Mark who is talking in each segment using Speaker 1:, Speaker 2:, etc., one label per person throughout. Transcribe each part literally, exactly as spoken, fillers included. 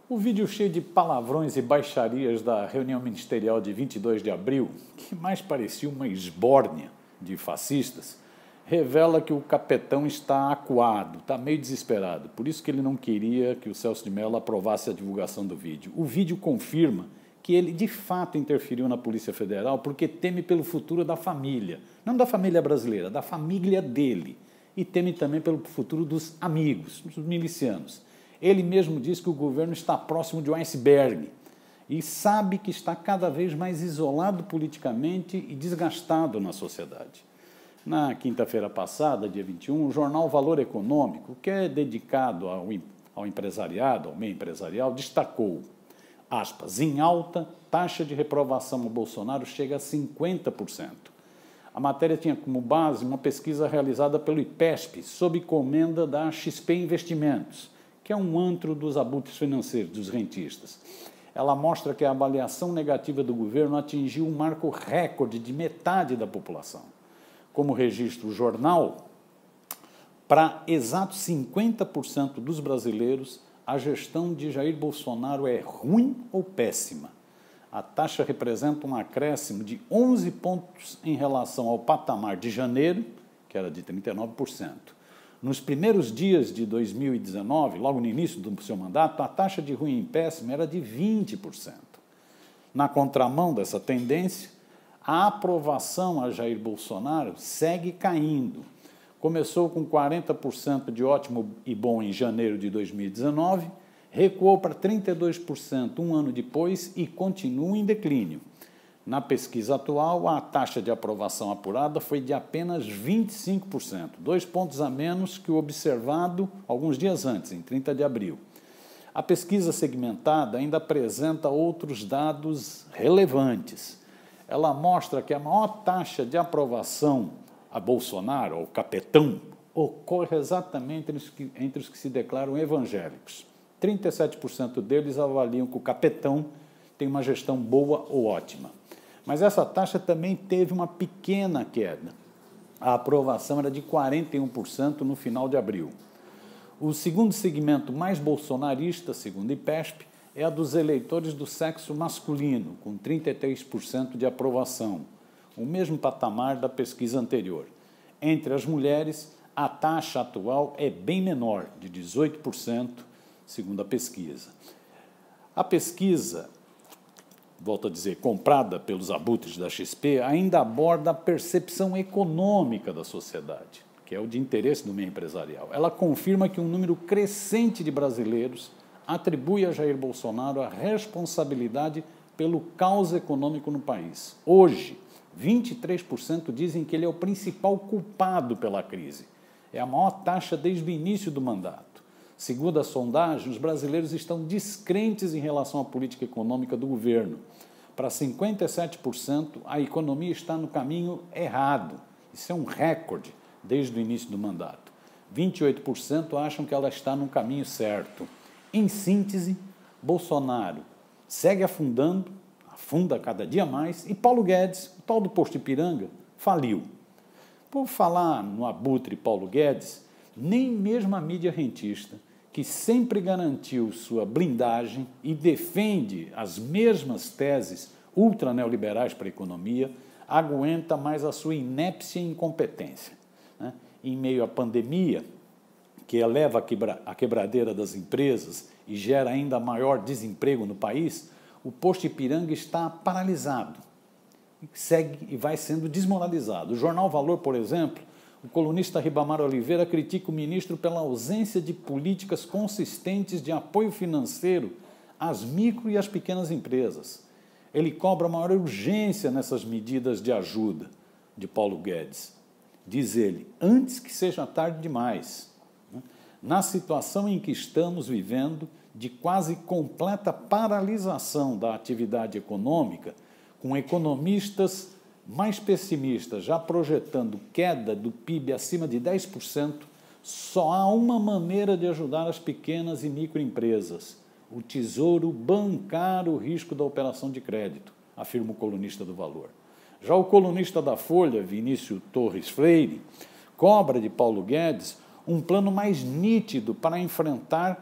Speaker 1: O vídeo cheio de palavrões e baixarias da reunião ministerial de vinte e dois de abril, que mais parecia uma esbórnia de fascistas, revela que o capetão está acuado, está meio desesperado. Por isso que ele não queria que o Celso de Mello aprovasse a divulgação do vídeo. O vídeo confirma que ele, de fato, interferiu na Polícia Federal porque teme pelo futuro da família. Não da família brasileira, da família dele. E teme também pelo futuro dos amigos, dos milicianos. Ele mesmo diz que o governo está próximo de um iceberg e sabe que está cada vez mais isolado politicamente e desgastado na sociedade. Na quinta-feira passada, dia vinte e um, o jornal Valor Econômico, que é dedicado ao, ao empresariado, ao meio empresarial, destacou, aspas, em alta, taxa de reprovação ao Bolsonaro chega a cinquenta por cento. A matéria tinha como base uma pesquisa realizada pelo IPESP, sob encomenda da X P Investimentos, que é um antro dos abutres financeiros, dos rentistas. Ela mostra que a avaliação negativa do governo atingiu um marco recorde de metade da população. Como registra o jornal, para exatos cinquenta por cento dos brasileiros, a gestão de Jair Bolsonaro é ruim ou péssima. A taxa representa um acréscimo de onze pontos em relação ao patamar de janeiro, que era de trinta e nove por cento. Nos primeiros dias de dois mil e dezenove, logo no início do seu mandato, a taxa de ruim e péssimo era de vinte por cento. Na contramão dessa tendência, a aprovação a Jair Bolsonaro segue caindo. Começou com quarenta por cento de ótimo e bom em janeiro de dois mil e dezenove, recuou para trinta e dois por cento um ano depois e continua em declínio. Na pesquisa atual, a taxa de aprovação apurada foi de apenas vinte e cinco por cento, dois pontos a menos que o observado alguns dias antes, em trinta de abril. A pesquisa segmentada ainda apresenta outros dados relevantes. Ela mostra que a maior taxa de aprovação a Bolsonaro, ao capetão, ocorre exatamente entre os que, entre os que se declaram evangélicos. trinta e sete por cento deles avaliam que o capetão tem uma gestão boa ou ótima. Mas essa taxa também teve uma pequena queda. A aprovação era de quarenta e um por cento no final de abril. O segundo segmento mais bolsonarista, segundo o IPESP, é a dos eleitores do sexo masculino, com trinta e três por cento de aprovação, o mesmo patamar da pesquisa anterior. Entre as mulheres, a taxa atual é bem menor, de dezoito por cento, segundo a pesquisa. A pesquisa, volto a dizer, comprada pelos abutres da X P, ainda aborda a percepção econômica da sociedade, que é o de interesse do meio empresarial. Ela confirma que um número crescente de brasileiros atribui a Jair Bolsonaro a responsabilidade pelo caos econômico no país. Hoje, vinte e três por cento dizem que ele é o principal culpado pela crise. É a maior taxa desde o início do mandato. Segundo a sondagem, os brasileiros estão descrentes em relação à política econômica do governo. Para cinquenta e sete por cento, a economia está no caminho errado. Isso é um recorde desde o início do mandato. vinte e oito por cento acham que ela está no caminho certo. Em síntese, Bolsonaro segue afundando, afunda cada dia mais, e Paulo Guedes, o tal do posto Ipiranga, faliu. Por falar no abutre Paulo Guedes, nem mesmo a mídia rentista, que sempre garantiu sua blindagem e defende as mesmas teses ultraneoliberais para a economia, aguenta mais a sua inépcia e incompetência. Né? Em meio à pandemia, que eleva a, quebra a quebradeira das empresas e gera ainda maior desemprego no país, o posto Ipiranga está paralisado, segue e vai sendo desmoralizado. O jornal Valor, por exemplo, o colunista Ribamar Oliveira critica o ministro pela ausência de políticas consistentes de apoio financeiro às micro e às pequenas empresas. Ele cobra maior urgência nessas medidas de ajuda de Paulo Guedes. Diz ele, antes que seja tarde demais. Na situação em que estamos vivendo, de quase completa paralisação da atividade econômica, com economistas mais pessimistas já projetando queda do P I B acima de dez por cento, só há uma maneira de ajudar as pequenas e microempresas: o Tesouro bancar o risco da operação de crédito, afirma o colunista do Valor. Já o colunista da Folha, Vinícius Torres Freire, cobra de Paulo Guedes um plano mais nítido para enfrentar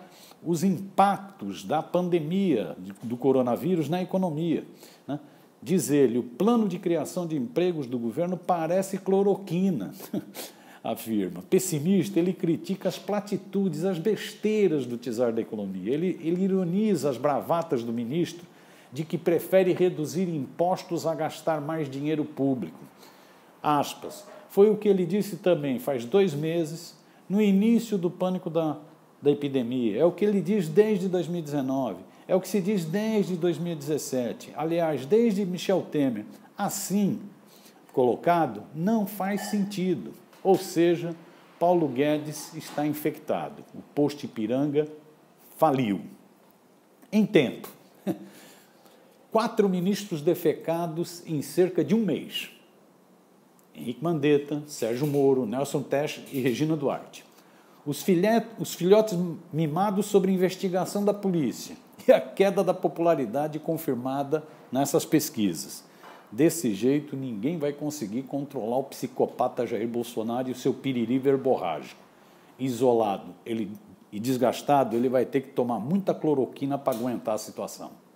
Speaker 1: os impactos da pandemia do coronavírus na economia, né? Diz ele, o plano de criação de empregos do governo parece cloroquina, afirma. Pessimista, ele critica as platitudes, as besteiras do czar da economia. Ele, ele ironiza as bravatas do ministro de que prefere reduzir impostos a gastar mais dinheiro público. Aspas. Foi o que ele disse também faz dois meses, no início do pânico da, da epidemia. É o que ele diz desde dois mil e dezenove. É o que se diz desde dois mil e dezessete, aliás, desde Michel Temer. Assim, colocado, não faz sentido. Ou seja, Paulo Guedes está infectado. O posto Ipiranga faliu. Em tempo, quatro ministros defecados em cerca de um mês. Henrique Mandetta, Sérgio Moro, Nelson Teich e Regina Duarte. Os, filhotes, os filhotes mimados sobre investigação da polícia e a queda da popularidade confirmada nessas pesquisas. Desse jeito, ninguém vai conseguir controlar o psicopata Jair Bolsonaro e o seu piriri verborrágico. Isolado ele, e desgastado, ele vai ter que tomar muita cloroquina para aguentar a situação.